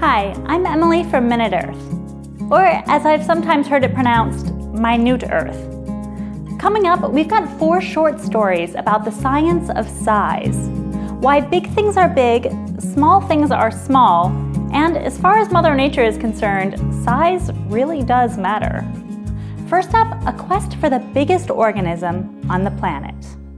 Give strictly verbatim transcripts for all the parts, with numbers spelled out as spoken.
Hi, I'm Emily from MinuteEarth, or as I've sometimes heard it pronounced, MinuteEarth. Coming up, we've got four short stories about the science of size, why big things are big, small things are small, and as far as Mother Nature is concerned, size really does matter. First up, a quest for the biggest organism on the planet.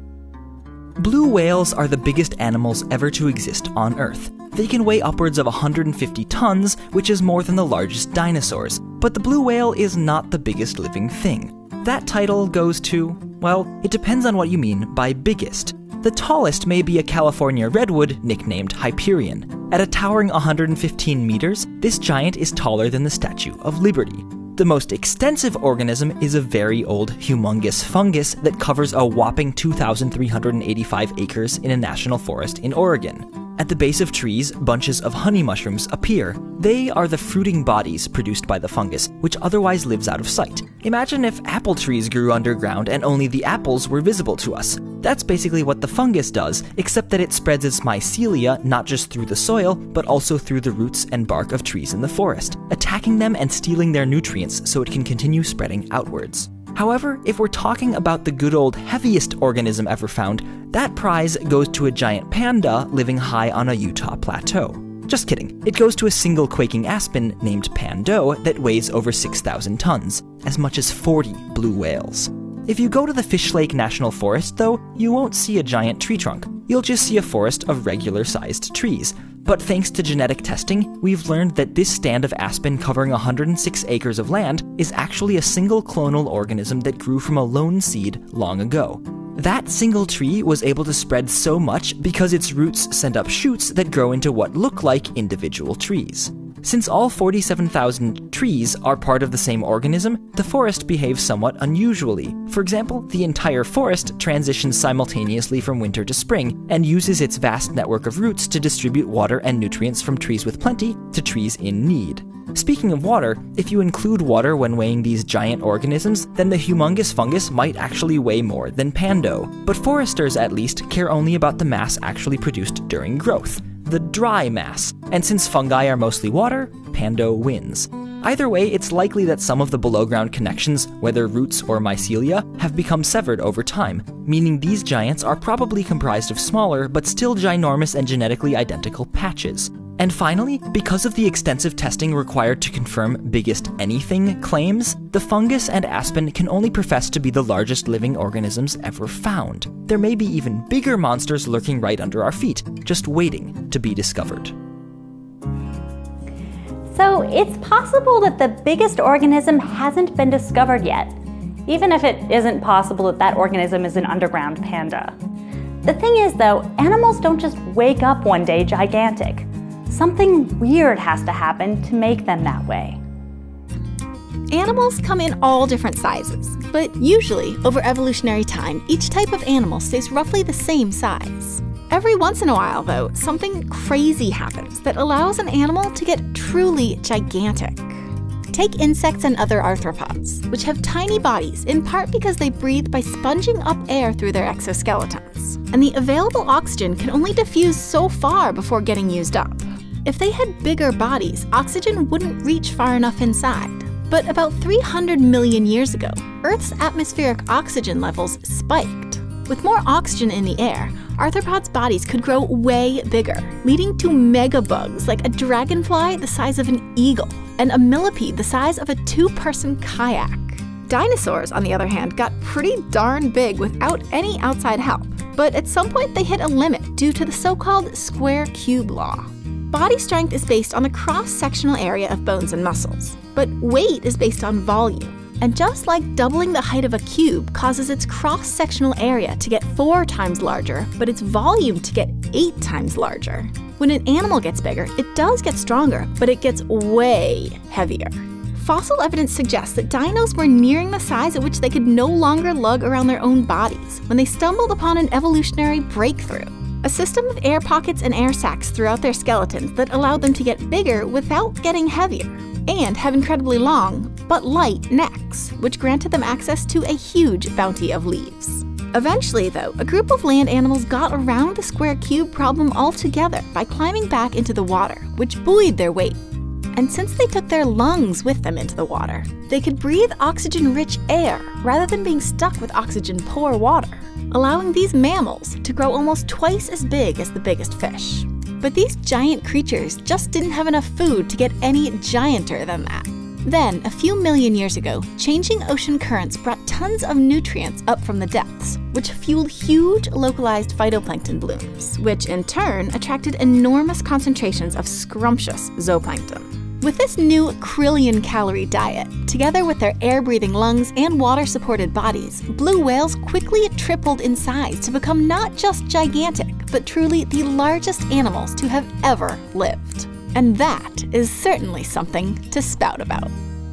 Blue whales are the biggest animals ever to exist on Earth. They can weigh upwards of one hundred fifty tons, which is more than the largest dinosaurs. But the blue whale is not the biggest living thing. That title goes to, well, it depends on what you mean by biggest. The tallest may be a California redwood nicknamed Hyperion. At a towering one hundred fifteen meters, this giant is taller than the Statue of Liberty. The most extensive organism is a very old, humongous fungus that covers a whopping two thousand three hundred eighty-five acres in a national forest in Oregon. At the base of trees, bunches of honey mushrooms appear. They are the fruiting bodies produced by the fungus, which otherwise lives out of sight. Imagine if apple trees grew underground and only the apples were visible to us. That's basically what the fungus does, except that it spreads its mycelia not just through the soil, but also through the roots and bark of trees in the forest, attacking them and stealing their nutrients so it can continue spreading outwards. However, if we're talking about the good old heaviest organism ever found, that prize goes to a giant panda living high on a Utah plateau. Just kidding, it goes to a single quaking aspen named Pando that weighs over six thousand tons, as much as forty blue whales. If you go to the Fish Lake National Forest, though, you won't see a giant tree trunk. You'll just see a forest of regular-sized trees. But thanks to genetic testing, we've learned that this stand of aspen covering one hundred six acres of land is actually a single clonal organism that grew from a lone seed long ago. That single tree was able to spread so much because its roots send up shoots that grow into what look like individual trees. Since all forty-seven thousand trees are part of the same organism, the forest behaves somewhat unusually. For example, the entire forest transitions simultaneously from winter to spring and uses its vast network of roots to distribute water and nutrients from trees with plenty to trees in need. Speaking of water, if you include water when weighing these giant organisms, then the humongous fungus might actually weigh more than Pando. But foresters, at least, care only about the mass actually produced during growth, the dry mass. And since fungi are mostly water, Pando wins. Either way, it's likely that some of the below-ground connections, whether roots or mycelia, have become severed over time, meaning these giants are probably comprised of smaller but still ginormous and genetically identical patches. And finally, because of the extensive testing required to confirm biggest anything claims, the fungus and aspen can only profess to be the largest living organisms ever found. There may be even bigger monsters lurking right under our feet, just waiting to be discovered. So it's possible that the biggest organism hasn't been discovered yet, even if it isn't possible that that organism is an underground panda. The thing is though, animals don't just wake up one day gigantic. Something weird has to happen to make them that way. Animals come in all different sizes, but usually, over evolutionary time, each type of animal stays roughly the same size. Every once in a while, though, something crazy happens that allows an animal to get truly gigantic. Take insects and other arthropods, which have tiny bodies in part because they breathe by sponging up air through their exoskeletons, and the available oxygen can only diffuse so far before getting used up. If they had bigger bodies, oxygen wouldn't reach far enough inside. But about three hundred million years ago, Earth's atmospheric oxygen levels spiked. With more oxygen in the air, arthropods' bodies could grow way bigger, leading to megabugs like a dragonfly the size of an eagle and a millipede the size of a two-person kayak. Dinosaurs, on the other hand, got pretty darn big without any outside help, but at some point they hit a limit due to the so-called square cube law. Body strength is based on the cross-sectional area of bones and muscles, but weight is based on volume. And just like doubling the height of a cube causes its cross-sectional area to get four times larger, but its volume to get eight times larger. When an animal gets bigger, it does get stronger, but it gets way heavier. Fossil evidence suggests that dinos were nearing the size at which they could no longer lug around their own bodies when they stumbled upon an evolutionary breakthrough. A system of air pockets and air sacs throughout their skeletons that allowed them to get bigger without getting heavier, and have incredibly long, but light necks, which granted them access to a huge bounty of leaves. Eventually, though, a group of land animals got around the square cube problem altogether by climbing back into the water, which buoyed their weight. And since they took their lungs with them into the water, they could breathe oxygen-rich air rather than being stuck with oxygen-poor water, allowing these mammals to grow almost twice as big as the biggest fish. But these giant creatures just didn't have enough food to get any gianter than that. Then, a few million years ago, changing ocean currents brought tons of nutrients up from the depths, which fueled huge localized phytoplankton blooms, which in turn attracted enormous concentrations of scrumptious zooplankton. With this new trillion-calorie diet, together with their air-breathing lungs and water-supported bodies, blue whales quickly tripled in size to become not just gigantic, but truly the largest animals to have ever lived. And that is certainly something to spout about.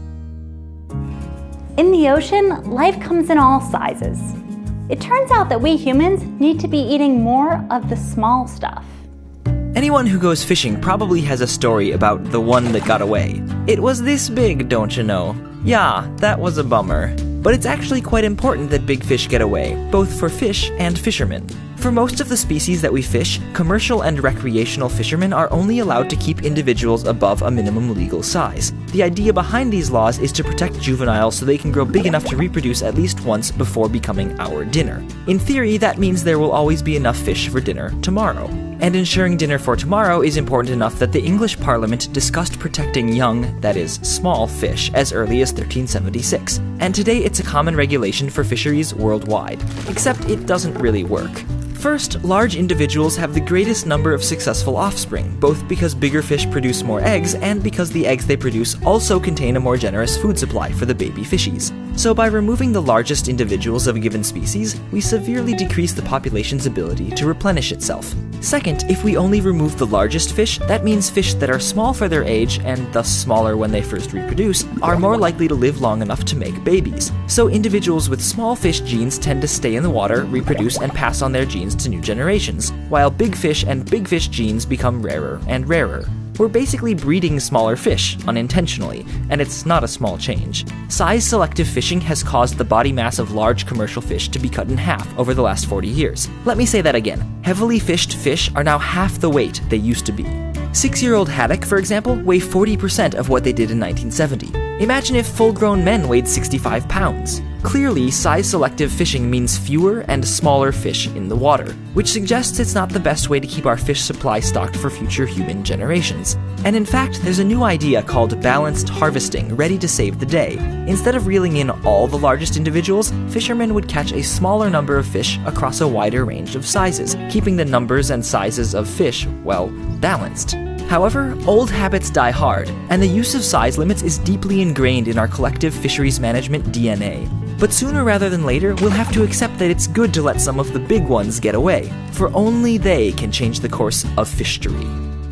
In the ocean, life comes in all sizes. It turns out that we humans need to be eating more of the small stuff. Anyone who goes fishing probably has a story about the one that got away. It was this big, don't you know? Yeah, that was a bummer. But it's actually quite important that big fish get away, both for fish and fishermen. For most of the species that we fish, commercial and recreational fishermen are only allowed to keep individuals above a minimum legal size. The idea behind these laws is to protect juveniles so they can grow big enough to reproduce at least once before becoming our dinner. In theory, that means there will always be enough fish for dinner tomorrow. And ensuring dinner for tomorrow is important enough that the English Parliament discussed protecting young, that is, small fish as early as thirteen seventy-six. And today it's a common regulation for fisheries worldwide. Except it doesn't really work. First, large individuals have the greatest number of successful offspring, both because bigger fish produce more eggs and because the eggs they produce also contain a more generous food supply for the baby fishies. So by removing the largest individuals of a given species, we severely decrease the population's ability to replenish itself. Second, if we only remove the largest fish, that means fish that are small for their age, and thus smaller when they first reproduce, are more likely to live long enough to make babies. So individuals with small fish genes tend to stay in the water, reproduce, and pass on their genes to new generations, while big fish and big fish genes become rarer and rarer. We're basically breeding smaller fish, unintentionally, and it's not a small change. Size-selective fishing has caused the body mass of large commercial fish to be cut in half over the last forty years. Let me say that again. Heavily fished fish are now half the weight they used to be. Six-year-old haddock, for example, weigh forty percent of what they did in nineteen seventy. Imagine if full-grown men weighed sixty-five pounds. Clearly, size-selective fishing means fewer and smaller fish in the water, which suggests it's not the best way to keep our fish supply stocked for future human generations. And in fact, there's a new idea called balanced harvesting ready to save the day. Instead of reeling in all the largest individuals, fishermen would catch a smaller number of fish across a wider range of sizes, keeping the numbers and sizes of fish, well, balanced. However, old habits die hard, and the use of size limits is deeply ingrained in our collective fisheries management D N A. But sooner rather than later, we'll have to accept that it's good to let some of the big ones get away, for only they can change the course of fishtory.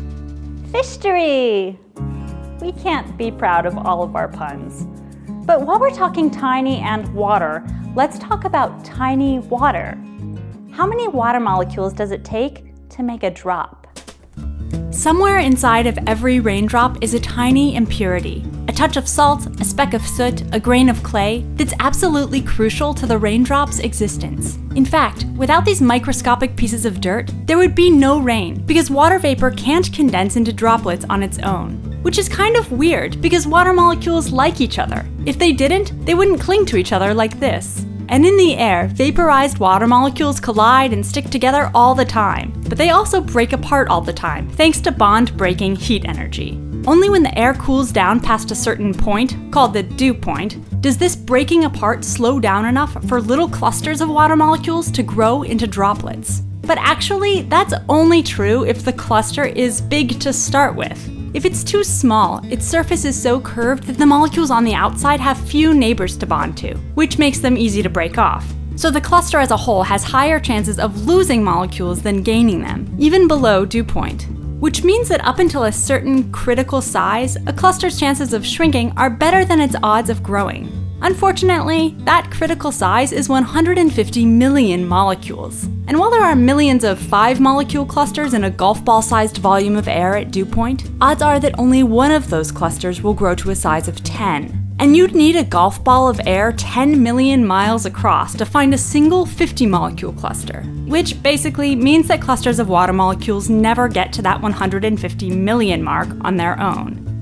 Fishtory! We can't be proud of all of our puns. But while we're talking tiny and water, let's talk about tiny water. How many water molecules does it take to make a drop? Somewhere inside of every raindrop is a tiny impurity, a touch of salt, a speck of soot, a grain of clay that's absolutely crucial to the raindrop's existence. In fact, without these microscopic pieces of dirt, there would be no rain, because water vapor can't condense into droplets on its own. Which is kind of weird, because water molecules like each other. If they didn't, they wouldn't cling to each other like this. And in the air, vaporized water molecules collide and stick together all the time, but they also break apart all the time, thanks to bond-breaking heat energy. Only when the air cools down past a certain point, called the dew point, does this breaking apart slow down enough for little clusters of water molecules to grow into droplets. But actually, that's only true if the cluster is big to start with. If it's too small, its surface is so curved that the molecules on the outside have few neighbors to bond to, which makes them easy to break off. So the cluster as a whole has higher chances of losing molecules than gaining them, even below dew point. Which means that up until a certain critical size, a cluster's chances of shrinking are better than its odds of growing. Unfortunately, that critical size is one hundred fifty million molecules. And while there are millions of five-molecule clusters in a golf ball-sized volume of air at dew point, odds are that only one of those clusters will grow to a size of ten. And you'd need a golf ball of air ten million miles across to find a single fifty-molecule cluster, which basically means that clusters of water molecules never get to that one hundred fifty million mark on their own.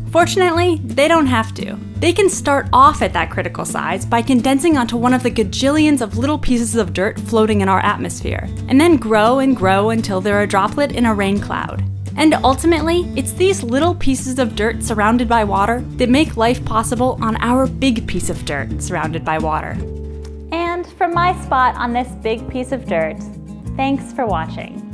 Fortunately, they don't have to. They can start off at that critical size by condensing onto one of the gajillions of little pieces of dirt floating in our atmosphere, and then grow and grow until they're a droplet in a rain cloud. And ultimately, it's these little pieces of dirt surrounded by water that make life possible on our big piece of dirt surrounded by water. And from my spot on this big piece of dirt, thanks for watching.